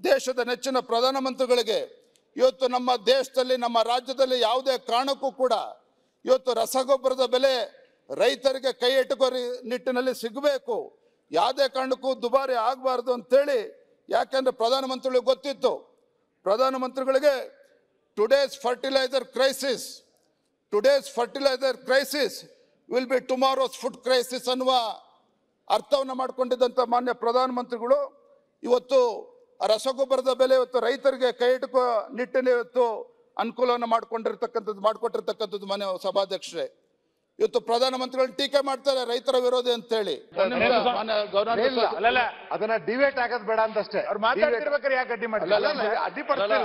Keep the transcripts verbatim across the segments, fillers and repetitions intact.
ದೇಶದ ನೆಚ್ಚಿನ ಪ್ರಧಾನಮಂತ್ರಿಗಳಿಗೆ ಇವತ್ತು ನಮ್ಮ ದೇಶದಲ್ಲಿ ನಮ್ಮ ರಾಜ್ಯದಲ್ಲಿ ಯಾವುದೇ ಕಾರಣಕ್ಕೂ ಕೂಡ ಇವತ್ತು ರಸಗೊಬ್ಬರದ ಬೆಲೆ ರೈತರಿಗೆ ಕೈ ಎಟುಕೋ ನಿಟ್ಟಿನಲ್ಲಿ ಸಿಗಬೇಕು, ಯಾವುದೇ ಕಾರಣಕ್ಕೂ ದುಬಾರಿ ಆಗಬಾರ್ದು ಅಂತೇಳಿ. ಯಾಕೆಂದರೆ ಪ್ರಧಾನಮಂತ್ರಿಗಳಿಗೆ ಗೊತ್ತಿತ್ತು, ಪ್ರಧಾನಮಂತ್ರಿಗಳಿಗೆ today's fertiliser crisis today's fertiliser crisis will be tomorrow's food crisis ಅನ್ನುವ ಅರ್ಥವನ್ನು ಮಾಡಿಕೊಂಡಿದ್ದಂಥ ಮಾನ್ಯ ಪ್ರಧಾನಮಂತ್ರಿಗಳು ಇವತ್ತು ರಸಗೊಬ್ಬರದ ಬೆಲೆ ಇವತ್ತು ರೈತರಿಗೆ ಕೈ ಇಟ್ಟುಕೋ ನಿಟ್ಟಿನಲ್ಲಿ ಇವತ್ತು ಅನುಕೂಲವನ್ನು ಮಾಡಿಕೊಂಡಿರ್ತಕ್ಕಂಥದ್ದು ಮಾಡಿಕೊಟ್ಟಿರ್ತಕ್ಕಂಥದ್ದು ಮಾನ್ಯ ಸಭಾಧ್ಯಕ್ಷರೇ. ಇವತ್ತು ಪ್ರಧಾನಮಂತ್ರಿಗಳು ಟೀಕೆ ಮಾಡ್ತಾರೆ ರೈತರ ವಿರೋಧಿ ಅಂತೇಳಿ. ಅದನ್ನ ಡಿಬೇಟ್ ಆಗೋದು ಬೇಡ ಅಂತಷ್ಟೇ. ಅವ್ರು ಮಾತಾಡ್ತಿರ್ಬೇಕಾದ್ರೆ ಯಾಕೆ ಅಡ್ಡಿ ಮಾಡ್ತಾರೆ? ಅಡ್ಡಿಪಡಿಸಿಲ್ಲ.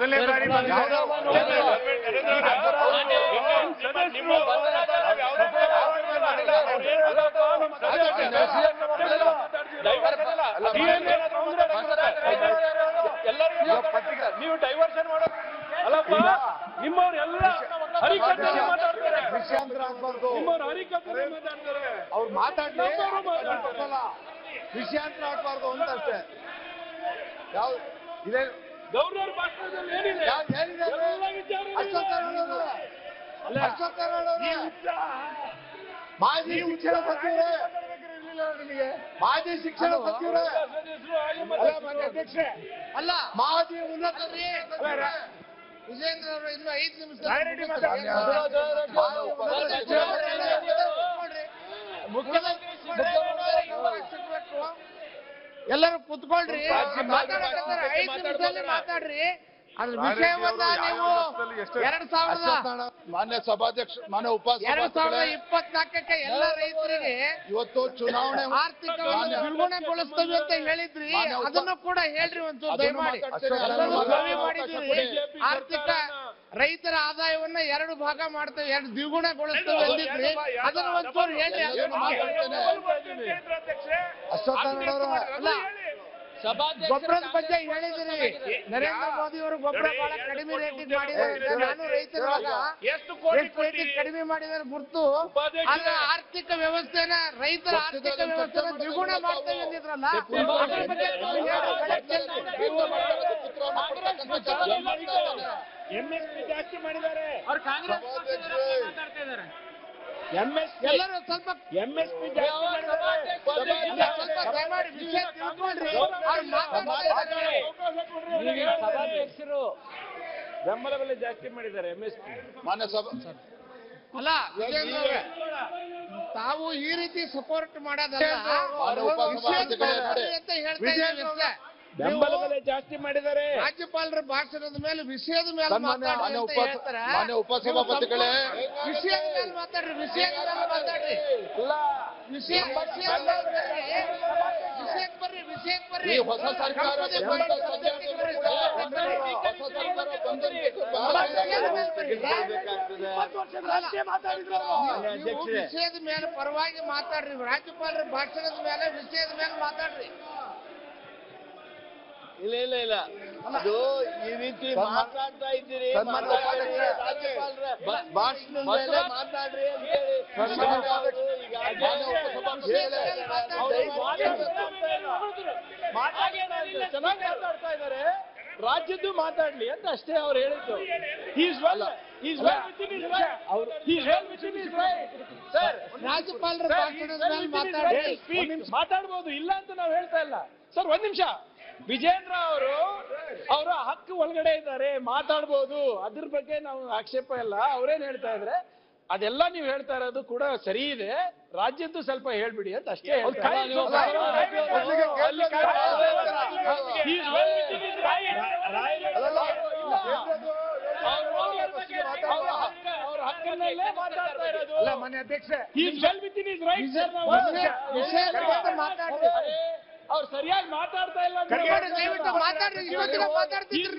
ನೀವು ಡೈವರ್ಷನ್ ಮಾಡೋ ಅಲ್ಲಪ್ಪ, ನಿಮ್ಮವ್ರೆಲ್ಲ ಹರಿಕಥೆ ಮಾತಾಡ್ತಾರೆ, ವಿಷಯಾಂತರ ಆಗ್ಬಾರ್ದು. ನಿಮ್ಮವ್ರು ಹರಿಕಥೆ ಮಾತಾಡ್ತಾರೆ, ಅವ್ರು ಮಾತಾಡ್ಲಿ, ವಿಷಯಾಂತರ ಆಗ್ಬಾರ್ದು ಅಂತ ಅಷ್ಟೇ. ಯಾವ ಇದೇ ಗೌರವ್ರ ಭಾಷಣದಲ್ಲಿ ಏನಿದೆ? ಏನಿದೆ? ಮಾಜಿ ಶಿಕ್ಷಣ ಸಚಿವರೇ, ಮಾಜಿ ಶಿಕ್ಷಣ ಸಚಿವರೇ, ಅಲ್ಲ ಮಾಜಿ ಉನ್ನತರೇ ವಿಜೇಂದ್ರ ಅವರು ಇನ್ನು ಐದು ನಿಮಿಷ ಎಲ್ಲರೂ ಕುತ್ಕೊಳ್ರಿ, ಐದು ನಿಮಿಷದಲ್ಲಿ ಮಾತಾಡ್ರಿ. ಅದ್ರ ವಿಷಯವನ್ನ ನೀವು ಎರಡ್ ಸಾವಿರದ ಮಾನ್ಯ ಸಭಾಧ್ಯಕ್ಷ ಮಾನ್ಯ ಉಪ ಎರಡ್ ಸಾವಿರದ ಇಪ್ಪತ್ನಾಲ್ಕಕ್ಕೆ ಎಲ್ಲ ರೈತರಿಗೆ ಇವತ್ತು ಚುನಾವಣೆ ಆರ್ಥಿಕವಾಗಿ ದ್ವಿಗುಣಗೊಳಿಸ್ತೇವೆ ಅಂತ ಹೇಳಿದ್ರಿ, ಅದನ್ನು ಕೂಡ ಹೇಳ್ರಿ ಒಂಚೂರು ದಯಮಾಡಿ. ಮಾಡಿದ್ರಿ ಆರ್ಥಿಕ ರೈತರ ಆದಾಯವನ್ನ ಎರಡು ಭಾಗ ಮಾಡ್ತೇವೆ, ಎರಡು ದ್ವಿಗುಣಗೊಳಿಸ್ತೇವೆ ಅಂದಿದ್ರಿ, ಅದನ್ನು ಒಂಚೂರು ಹೇಳಿ. ಅಲ್ಲ ಗೊಬ್ಬರದ ಬಗ್ಗೆ ಹೇಳಿದ್ರಿ, ನರೇಂದ್ರ ಮೋದಿ ಅವರು ಗೊಬ್ಬರ ಬಹಳ ಕಡಿಮೆ ರೇಟಿಗೆ ಮಾಡಿದ್ದಾರೆ, ನಾನು ರೈತರ ಎಷ್ಟು ರೇಟಿಗೆ ಕಡಿಮೆ ಮಾಡಿದ್ದಾರೆ ಗುರ್ತು. ಆಗ ಆರ್ಥಿಕ ವ್ಯವಸ್ಥೆನ ರೈತರ ಆರ್ಥಿಕ ವ್ಯವಸ್ಥೆನ ದ್ವಿಗುಣ ಮಾಡ್ತೇವೆ ಅಂದಿದ್ರಲ್ಲ, ಅದ್ರ ಬಗ್ಗೆ ಎಂಎಸ್ಪಿ ಜಾಸ್ತಿ ಮಾಡಿದ್ದಾರೆ. ಅವ್ರು ಕಾಂಗ್ರೆಸ್ ಮಾತಾಡ್ತಾ ಇದ್ದಾರೆ. ಎಂಎಸ್ಪಿ ಎಲ್ಲರೂ ಸ್ವಲ್ಪ ಎಂಎಸ್ಪಿ ಜಾಸ್ತಿ ಸಭಾಧ್ಯಕ್ಷರು ಬೆಂಬಲ ಬೆಲೆ ಜಾಸ್ತಿ ಮಾಡಿದ್ದಾರೆ ಎಂಎಸ್ಪಿ. ಮಾನ್ಯ ಸಭಾ ಅಲ್ಲ ವಿಜೇಂದ್ರ ಅವರೇ, ತಾವು ಈ ರೀತಿ ಸಪೋರ್ಟ್ ಮಾಡೋದಲ್ಲ ಅಂತ ಹೇಳ್ತಾ ಬೆಂಬಲ ಬೆಲೆ ಜಾಸ್ತಿ ಮಾಡಿದ್ದಾರೆ. ರಾಜ್ಯಪಾಲರ ಭಾಷಣದ ಮೇಲೆ ವಿಷಯದ ಮೇಲೆ ಮಾತಾಡ್ರಿ ಅಂತ ಹೇಳ್ತಾರೆ. ಮಾನ್ಯ ಉಪಸಭಾಪತಿಗಳೇ, ವಿಷಯದ ಮೇಲೆ ಮಾತಾಡ್ರಿ, ವಿಷಯದ ಮೇಲೆ ಮಾತಾಡ್ರಿ, ವಿಷಯ ವಿಷಯಕ್ಕೆ ಬರ್ರಿ, ವಿಷಯಕ್ಕೆ ಬರ್ರಿ. ಹೊಸ ಸರ್ಕಾರ ವಿಷಯದ ಮೇಲೆ ಪರವಾಗಿ ಮಾತಾಡ್ರಿ, ರಾಜ್ಯಪಾಲರ ಭಾಷಣದ ಮೇಲೆ ವಿಷಯದ ಮೇಲೆ ಮಾತಾಡ್ರಿ. ಇಲ್ಲ ಇಲ್ಲ ಇಲ್ಲ ಅದು ಈ ರೀತಿ ಮಾತಾಡ್ತಾ ಇದ್ದೀರಿ, ಭಾಷಣದ ಮೇಲೆ ಮಾತಾಡ್ರಿ ಅಂತ ಹೇಳಿ ಚೆನ್ನಾಗಿ ಮಾತಾಡ್ತಾ ಇದ್ದಾರೆ. ರಾಜ್ಯದ್ದು ಮಾತಾಡ್ಲಿ ಅಂತ ಅಷ್ಟೇ ಅವ್ರು ಹೇಳಿದ್ದು. ಸರ್ ರಾಜ್ಯಪಾಲರ ಭಾಷಣದ ಮೇಲೆ ಮಾತಾಡ್ರಿ, ಮಾತಾಡ್ಬೋದು, ಇಲ್ಲ ಅಂತ ನಾವು ಹೇಳ್ತಾ ಇಲ್ಲ ಸರ್. ಒಂದ್ ನಿಮಿಷ, ವಿಜೇಂದ್ರ ಅವರು ಅವರ ಹಕ್ಕು ಒಳಗಡೆ ಇದ್ದಾರೆ, ಮಾತಾಡ್ಬೋದು, ಅದ್ರ ಬಗ್ಗೆ ನಾವು ಆಕ್ಷೇಪ ಇಲ್ಲ. ಅವ್ರೇನ್ ಹೇಳ್ತಾ ಇದ್ರೆ ಅದೆಲ್ಲ ನೀವು ಹೇಳ್ತಾ ಇರೋದು ಕೂಡ ಸರಿ ಇದೆ, ರಾಜ್ಯದ್ದು ಸ್ವಲ್ಪ ಹೇಳ್ಬಿಡಿ ಅಂತ ಅಷ್ಟೇ. ಅವ್ರ ಹಕ್ಕನ್ನಲ್ಲೇ ಮಾತಾಡ್ತಾ ಇರೋದು. ಮಾನ್ಯ ಅಧ್ಯಕ್ಷ, ಅವ್ರು ಸರಿಯಾಗಿ ಮಾತಾಡ್ತಾ ಇಲ್ಲ. ಮಾತಾಡ್ರಿ, ಇಷ್ಟೊತ್ತಿಗೆ ಮಾತಾಡ್ತಿದ್ರು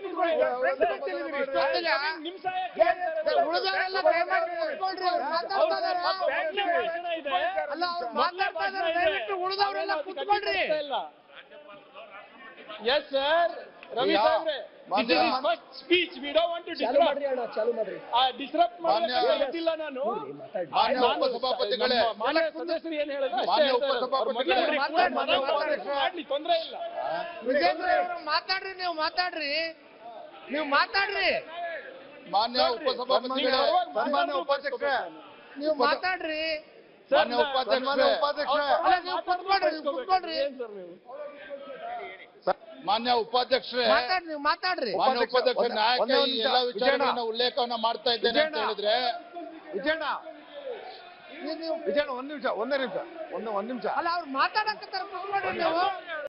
ನಿಮ್ ಸಹಾಯ ಉಳಿದವರೆಲ್ಲ ದಯಮಾಡಿ ಕುತ್ಕೊಳ್ರಿ, ಅವ್ರು ಮಾತಾಡ್ತಾ ಇದಾರೆ. ಅಲ್ಲ ಅವ್ರು ಮಾತಾಡ್ತಾ ಇದಾರೆ, ದಯವಿಟ್ಟು ಉಳಿದವರೆಲ್ಲ ಕುತ್ಕೊಳ್ರಿ. ಎಸ್ ಸರ್, ರವಿ ಸಾಹೇಬ್ರೆ, this is his first speech. We don't want to disrupt. ಆ disrupt ಮಾಡೋದಕ್ಕೆ ಗೊತ್ತಿಲ್ಲ ನಾನು. ಮಾನ್ಯ ಉಪಸಭಾಪತಿಗಳೇ, ನಮ್ಮ ಮಾನ್ಯ ಸದಸ್ಯರು ಏನ್ ಹೇಳಿದ್ರು ಅಷ್ಟೇ ಮಾನ್ಯ ಹೇಳ್ತಾ ಇರೋದು. ಉಪಸಭಾಪತಿಗಳೇ, ಅವ್ರು ಮೊದಲೇ ಮಾನ್ಯ ಉಪಾಧ್ಯಕ್ಷರು ಮಾಡ್ಲಿ, ತೊಂದ್ರೆ ಇಲ್ಲ. ವಿಜೇಂದ್ರ ಅವರು ಮಾತಾಡ್ರಿ, ನೀವು ಮಾತಾಡ್ರಿ, ನೀವು ಮಾತಾಡ್ರಿ, ಮಾನ್ಯ ಉಪಸಭಾಪತಿಗಳೇ, ಸನ್ಮಾನ್ಯ ಉಪಾಧ್ಯಕ್ಷರೇ, ನೀವು ಮಾತಾಡ್ರಿ. ಮಾನ್ಯ ಉಪಾಧ್ಯಕ್ಷರೇ, ಉಪಾಧ್ಯಕ್ಷರೇ, ಅಲ್ಲ, ನೀವು ಕುತ್ಕೊಳ್ರಿ, ನೀವು ಕುತ್ಕೊಳ್ರಿ, ಏನ್ ಸರ್ ನೀವು? ಮಾನ್ಯ ಉಪಾಧ್ಯಕ್ಷರೇ, ಮಾತಾಡ್ರಿ, ನೀವು ಮಾತಾಡ್ರಿ. ಮಾನ್ಯ ಉಪಾಧ್ಯಕ್ಷ ನ್ಯಾಯಕ್ಕೆ ಒಂದೇ ಈ ಒಂದು ಎಲ್ಲ ನಿಮಿಷ. ವಿಚಾರಗಳನ್ನ ಉಲ್ಲೇಖವನ್ನ ಮಾಡ್ತಾ ಇದ್ದೇನೆ ಅಂತ ಹೇಳಿದ್ರೆ ವಿಜಯಣ್ಣ ನೀವು- ನೀವು ವಿಜಯಣ್ಣ ಒಂದ್ ನಿಮಿಷ ಒಂದೇ ನಿಮಿಷ ಒಂದು ಒಂದ್ ನಿಮಿಷ ಅಲ್ಲ, ಅವ್ರು ಮಾತಾಡಕತ್ತಾರ, ಕುತ್ಕೊಳ್ರಿ ನೀವು.